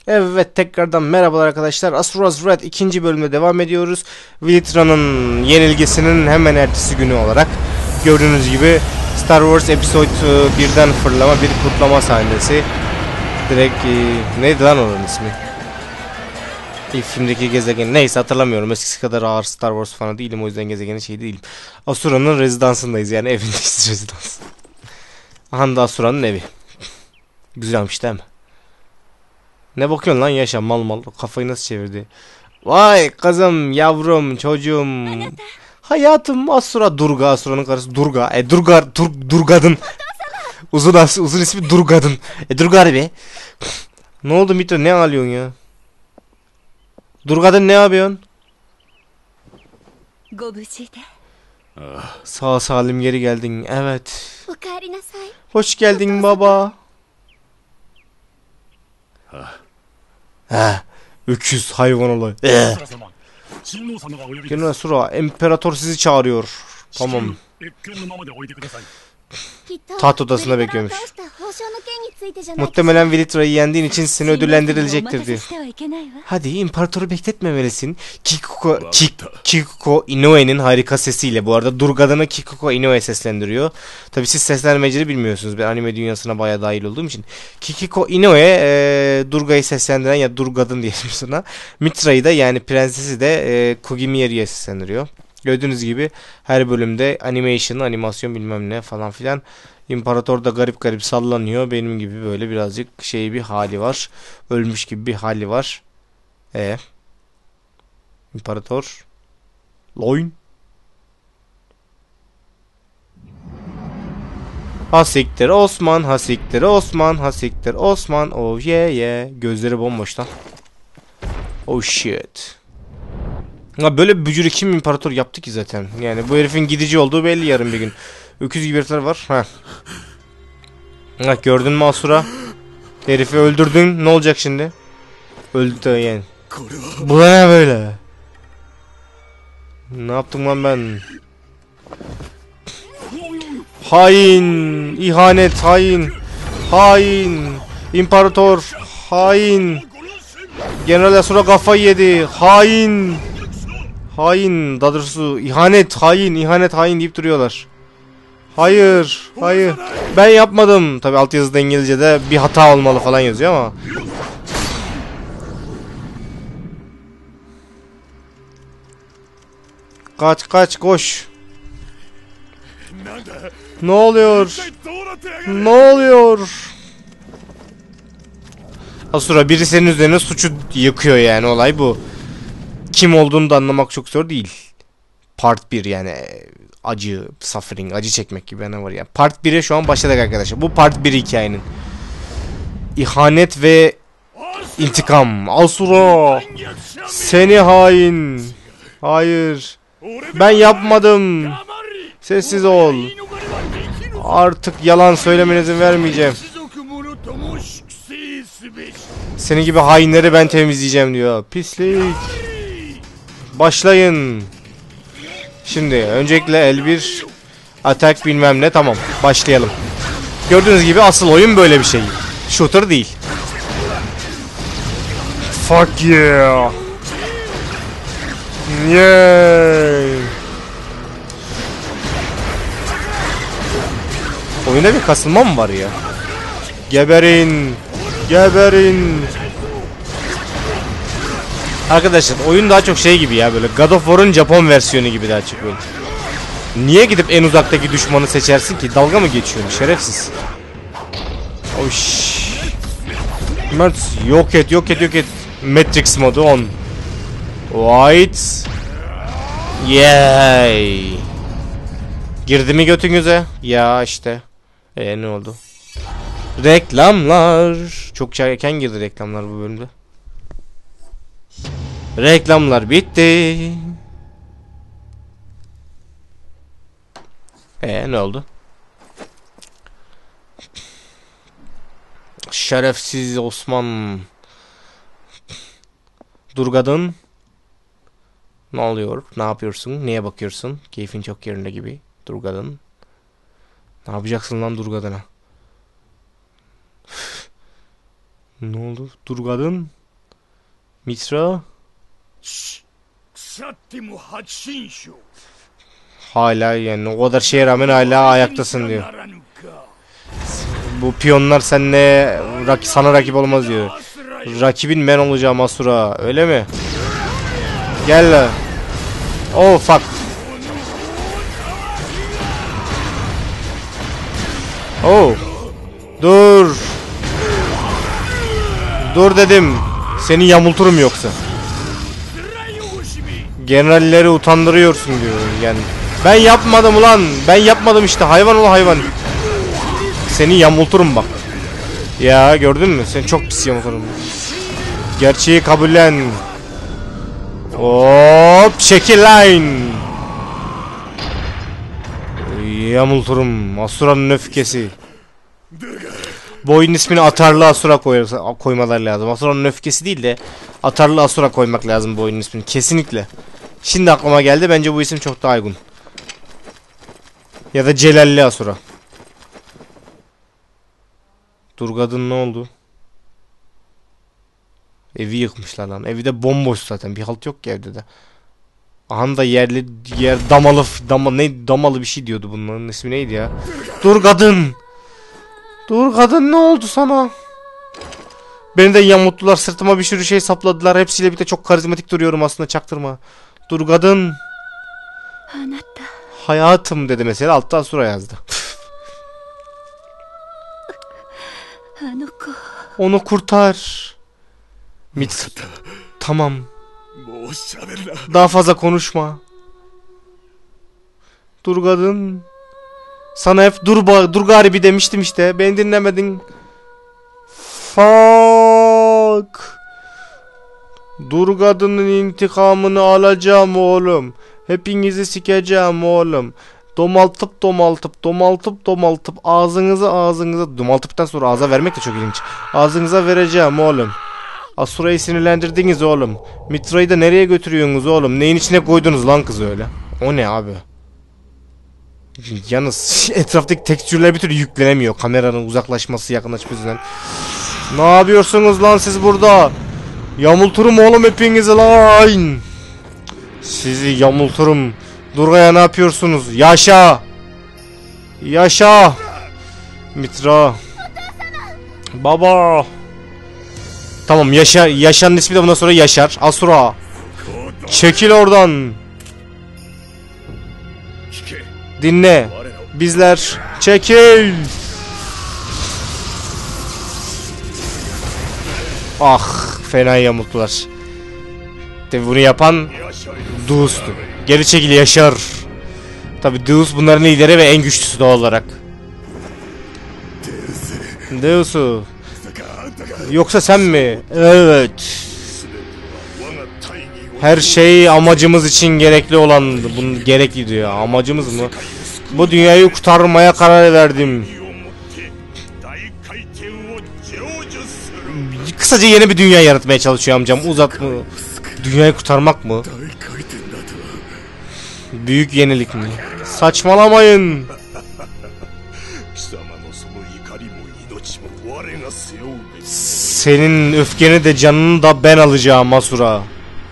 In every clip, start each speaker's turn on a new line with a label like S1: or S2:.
S1: Evet, tekrardan merhabalar arkadaşlar. Asura's Wrath 2. bölümde devam ediyoruz. Velitra'nın yenilgisinin hemen ertesi günü olarak gördüğünüz gibi Star Wars Episode 1'den fırlama bir kutlama sahnesi. Direkt neydi lan onun ismi? İlk filmdeki gezegen neyse hatırlamıyorum. Eskisi kadar ağır Star Wars fanı değilim, o yüzden gezegenin şey değilim. Asura'nın rezidansındayız, yani evindeyiz, rezidans. Aha da Asura'nın evi. Güzelmiş değil mi? Ne bakıyorsun lan, yaşa mal mal, kafayı nasıl çevirdi? Vay kızım, yavrum, çocuğum. Hayatım Asura, Durga, Asura'nın karısı Durga. Durgadın. Uzun ismi Durgadın. Durga be. Ne oldu Mito, ne alıyorsun ya? Durgadın, ne yapıyorsun? Sağ salim geri geldin, evet. Hoş geldin baba. Öküz hayvan olayı. Gelin Asura, imparator sizi çağırıyor. Tamam. Taht odasında bekliyormuş. Muhtemelen Velitra'yı yendiğin için seni ödüllendirilecektir diyor. Hadi, imparatoru bekletmemelisin. Kikuko Inoue'nin harika sesiyle, bu arada Durgadın'ı Kikuko Inoue seslendiriyor. Tabi siz seslenmecileri bilmiyorsunuz. Ben anime dünyasına bayağı dahil olduğum için. Kikuko Inoue Durga'yı seslendiren, ya Durgadın diyelim sana. Mitra'yı da, yani prensesi de Kogimiri'ye seslendiriyor. Gördüğünüz gibi her bölümde animasyon bilmem ne falan filan. İmparator da garip garip sallanıyor. Benim gibi böyle birazcık şey bir hali var. Ölmüş gibi bir hali var. İmparator. Loin. Hasiktir Osman, hasiktir Osman, hasiktir Osman. Oh yeah yeah. Gözleri bomboş lan. Oh shit. Ya böyle bir bücürü kim imparator yaptı ki zaten? Yani bu herifin gidici olduğu belli yarın bir gün. Öküz gibi herifler var. Gördün mü Asura? Herifi öldürdün. Ne olacak şimdi? Öldü yani. Bu ne böyle? Ne yaptım lan ben? Hain, ihanet, hain, hain, imparator, hain. General Asura kafayı yedi. Hain. Hain, daha doğrusu ihanet, hain, ihanet, hain deyip duruyorlar. Hayır, hayır. Ben yapmadım. Tabi altyazıda İngilizce'de bir hata olmalı falan yazıyor ama. Kaç, koş. Ne oluyor? Ne oluyor? Asura, biri senin üzerine suçu yıkıyor, yani olay bu. Kim olduğunu da anlamak çok zor değil. Part 1, yani acı, suffering, acı çekmek gibi ne var ya. Part 1'e şu an başladık arkadaşlar. Bu part 1 hikayenin. İhanet ve intikam. Asura, seni hain. Hayır. Ben yapmadım. Sessiz ol. Artık yalan söylemene izin vermeyeceğim. Senin gibi hainleri ben temizleyeceğim diyor. Pislik. Başlayın. Şimdi öncelikle L1 atak bilmem ne, tamam, başlayalım. Gördüğünüz gibi asıl oyun böyle bir şey. Shooter değil. Fuck yeah. Yay. Oyunda bir kasılma mı var ya? Geberin. Geberin. Arkadaşlar oyun daha çok şey gibi ya, böyle God of War'un Japon versiyonu gibi daha çok böyle. Niye gidip en uzaktaki düşmanı seçersin ki? Dalga mı geçiyorsun şerefsiz? Oş. Mert, yok et. Matrix modu on. White. Yay. Girdi mi götünüze? Ya işte. Ne oldu? Reklamlar. Çok erken girdi reklamlar bu bölümde. Reklamlar bitti. Ne oldu? Şerefsiz Osman. Durgadın. Ne oluyor? Ne yapıyorsun? Neye bakıyorsun? Keyfin çok yerinde gibi. Durgadın. Ne yapacaksın lan Durgadın'a? Ne oldu? Durgadın. Mitra? Hala yani o kadar şeye rağmen hala ayaktasın diyor. Bu piyonlar seninle sana rakip olmaz diyor. Rakibin ben olacağım Asura, öyle mi? Gel la. Oh fuck. Oh. Dur. Dur dedim. Seni yamulturum yoksa. Generalleri utandırıyorsun diyor yani. Ben yapmadım ulan. Ben yapmadım işte. Hayvan ol hayvan. Seni yamulturum bak. Ya gördün mü? Seni çok pis yamulturum. Gerçeği kabullen. Hop çekil lan. Yamulturum. Asura'nın öfkesi. Bu oyunun ismini Atarlı Asura koymalar lazım. Asura'nın öfkesi değil de Atarlı Asura koymak lazım bu oyunun ismini. Kesinlikle. Şimdi aklıma geldi. Bence bu isim çok daha uygun. Ya da Celalli Asura. Durgadın ne oldu? Evi yıkmışlar lan. Evi de bomboş zaten. Bir halt yok ki evde de. Aha da yer damalı bir şey diyordu bunların ismi neydi ya? Durgadın. Durgadın ne oldu sana? Beni de yamuttular, sırtıma bir sürü şey sapladılar. Hepsiyle birlikte çok karizmatik duruyorum aslında, çaktırma. Durgadın. Hayatım dedi mesela, altta Asura yazdı. Onu kurtar. Tamam. Daha fazla konuşma. Durgadın. Sana hep dur garibi demiştim işte. Beni dinlemedin. Fuck. Durgadının intikamını alacağım oğlum. Hepinizi sikeceğim oğlum. Domaltıp ağzınıza domaltıptan sonra ağza vermek de çok ilginç. Ağzınıza vereceğim oğlum. Asura'yı sinirlendirdiniz oğlum. Mitra'yı da nereye götürüyorsunuz oğlum? Neyin içine koydunuz lan kızı öyle? O ne abi? Yalnız etraftaki tekstürler bir türlü yüklenemiyor. Kameranın uzaklaşması, yakınlaşmasından. Ne yapıyorsunuz lan siz burada? Yamulturum oğlum hepinizi lan. Sizi yamulturum. Durga'ya ne yapıyorsunuz? Yaşa. Yaşa. Mitra. Baba. Tamam, Yaşar'ın ismi de bundan sonra Yaşar. Asura. Çekil oradan. Dinle. Bizler. Çekil. Ah, fena yamulttular. Tabi bunu yapan Deus'tu. Geri çekil Yaşar. Tabi Deus bunların lideri ve en güçlüsü doğal olarak. Deus'u. Yoksa sen mi? Evet. Her şey amacımız için gerekli olandı. Bunun gerekli diyor. Amacımız mı? Bu dünyayı kurtarmaya karar verdim. Kısaca yeni bir dünya yaratmaya çalışıyor amcam. Uzatma. Dünyayı kurtarmak mı? Büyük yenilik mi? Saçmalamayın. Senin öfkeni de canını da ben alacağım Asura.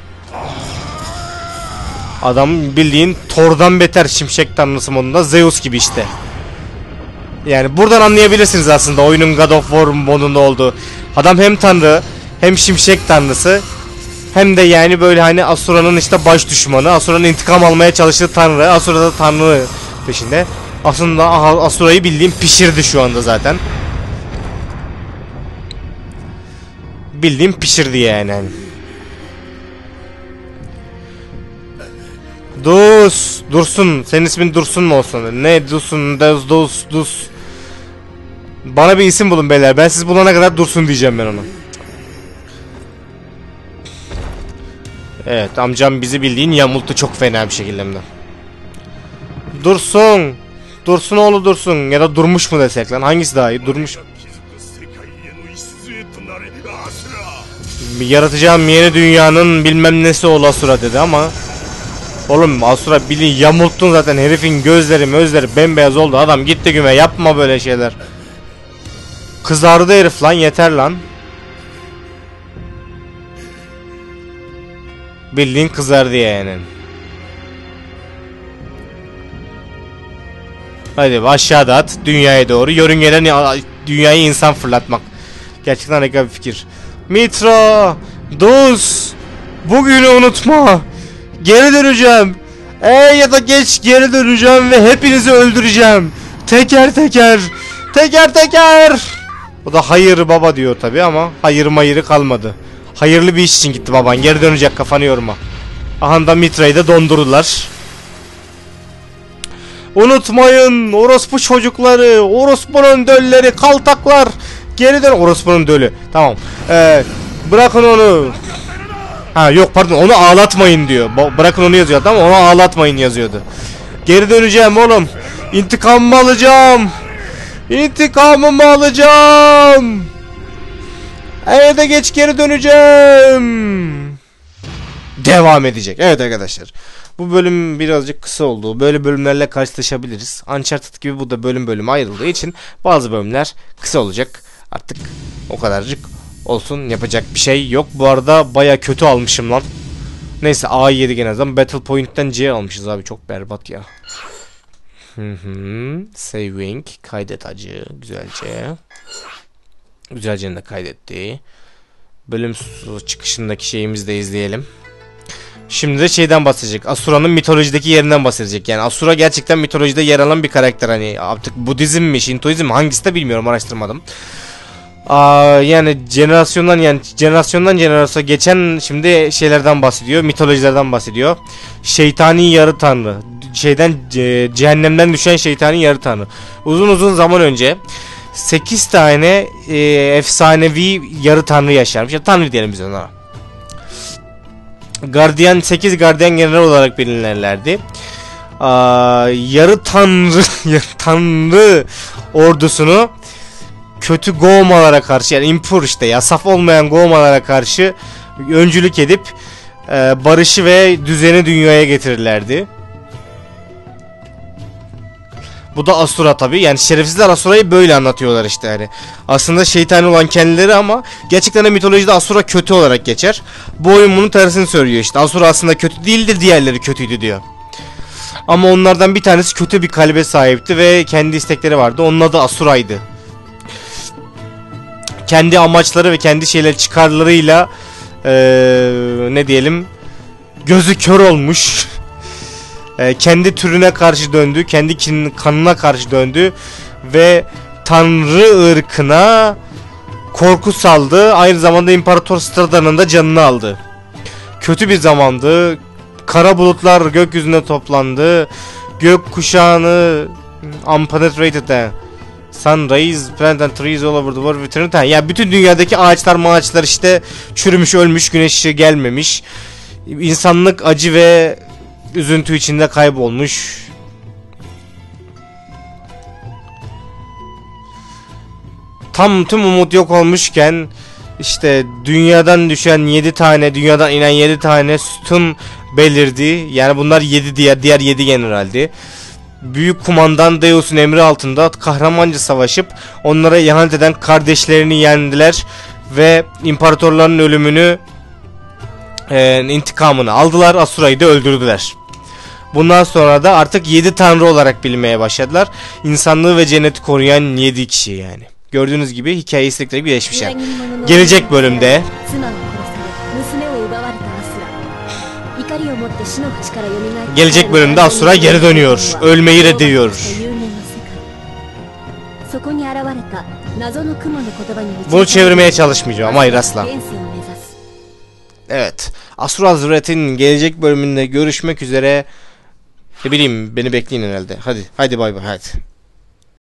S1: Adam bildiğin Thor'dan beter şimşek tanrısı modunda, Zeus gibi işte. Yani buradan anlayabilirsiniz aslında oyunun God of War modunda olduğu. Adam hem tanrı hem şimşek tanrısı, hem de yani böyle hani Asura'nın işte baş düşmanı, Asura'nın intikam almaya çalıştığı tanrı, Asura da tanrı peşinde. Aslında Asura'yı bildiğim pişirdi şu anda zaten. Bildiğim pişirdi yani. Dursun. Senin ismin Dursun mu olsun? Ne Dursun? Dus. Bana bir isim bulun beyler. Ben siz bulana kadar Dursun diyeceğim ben ona. Evet, amcam bizi bildiğin yamulttu çok fena bir şekilde. Dursun. Dursun oğlu Dursun. Ya da Durmuş mu desek lan? Hangisi daha iyi? Durmuş. Yaratacağım yeni dünyanın bilmem nesi ol Asura dedi ama oğlum Asura bilin yamulttun zaten, herifin gözleri bembeyaz oldu, adam gitti güme, yapma böyle şeyler. Kızardı herif lan, yeter lan. Bildiğin kızardı yani. Hadi aşağıda at dünyaya doğru. Yörüngeden dünyayı insan fırlatmak. Gerçekten harika bir fikir. Mitra, Duz, bugünü unutma. Geri döneceğim. Ya da geç geri döneceğim ve hepinizi öldüreceğim. Teker teker. Teker teker. O da hayır baba diyor tabi ama hayır mayırı kalmadı. Hayırlı bir iş için gitti baban. Geri dönecek, kafanı yorma. Aha da Mitra'yı da dondurdular. Unutmayın orospu çocukları, orospunun dölleri, kaltaklar. Geri dön, orospunun dölü. Tamam. Bırakın onu. Ha yok pardon, onu ağlatmayın diyor. Bırakın onu yazıyor ama onu ağlatmayın yazıyordu. Geri döneceğim oğlum. İntikamımı alacağım. İntikamımı alacağım. Evde geç geri döneceğim. Devam edecek. Evet arkadaşlar. Bu bölüm birazcık kısa oldu. Böyle bölümlerle karşılaşabiliriz. Uncharted gibi bu da bölüm bölüm ayrıldığı için bazı bölümler kısa olacak. Artık o kadarcık olsun. Yapacak bir şey yok. Bu arada baya kötü almışım lan. Neyse A'yı yedik en azından. Battle Point'ten C almışız abi. Çok berbat ya. Saving. Kaydet acı. Güzelce. Güzelce de kaydetti. Bölüm çıkışındaki şeyimizi de izleyelim. Şimdi de şeyden bahsedecek. Asura'nın mitolojideki yerinden bahsedecek. Yani Asura gerçekten mitolojide yer alan bir karakter. Hani artık Budizm mi, Şintoizm mi, hangisi de bilmiyorum, araştırmadım. Yani jenerasyondan jenerasyona geçen şimdi şeylerden bahsediyor. Mitolojilerden bahsediyor. Şeytani yarı tanrı. Cehennemden düşen şeytani yarı tanrı. Uzun zaman önce 8 tane efsanevi yarı tanrı yaşarmış. Ya tanrı diyelim biz onlara. 8 gardiyan general olarak bilinirlerdi. Yarı tanrı ordusunu kötü Goğmalara karşı, yani impur işte ya, saf olmayan Goğmalara karşı öncülük edip barışı ve düzeni dünyaya getirirlerdi. Bu da Asura tabi. Yani şerefsizler Asura'yı böyle anlatıyorlar işte yani. Aslında şeytani olan kendileri ama gerçekten de mitolojide Asura kötü olarak geçer. Bu oyun bunun tersini söylüyor işte. Asura aslında kötü değildir, diğerleri kötüydü diyor. Ama onlardan bir tanesi kötü bir kalbe sahipti ve kendi istekleri vardı. Onun adı Asura'ydı. Kendi amaçları ve kendi çıkarlarıyla ne diyelim, gözü kör olmuş. Kendi türüne karşı döndü, kendi kanına karşı döndü ve Tanrı ırkına korku saldı. Aynı zamanda İmparator Strada'nın da canını aldı. Kötü bir zamandı. Kara bulutlar gökyüzüne toplandı. Gök kuşağını unpenetrated sun rays, plant and trees all over the world returned. Ya bütün dünyadaki ağaçlar işte çürümüş, ölmüş, güneş ışığı gelmemiş. İnsanlık acı ve üzüntü içinde kaybolmuş. Tüm umut yok olmuşken işte dünyadan inen 7 tane sütun belirdi. Yani bunlar 7 diğer 7 generaldi. Büyük kumandan Deus'un emri altında kahramanca savaşıp onlara ihanet eden kardeşlerini yendiler ve imparatorların ölümünü intikamını aldılar. Asura'yı da öldürdüler. Bundan sonra da artık 7 tanrı olarak bilmeye başladılar. İnsanlığı ve cenneti koruyan 7 kişi yani. Gördüğünüz gibi hikaye istekleri birleşmiş yani. Gelecek bölümde Asura geri dönüyor. Ölmeyi reddediyor. Bunu çevirmeye çalışmayacağım. Hayır asla. Evet. Asura's Wrath'in gelecek bölümünde görüşmek üzere. Ne bileyim, beni bekleyin herhalde. Hadi bay bay hadi.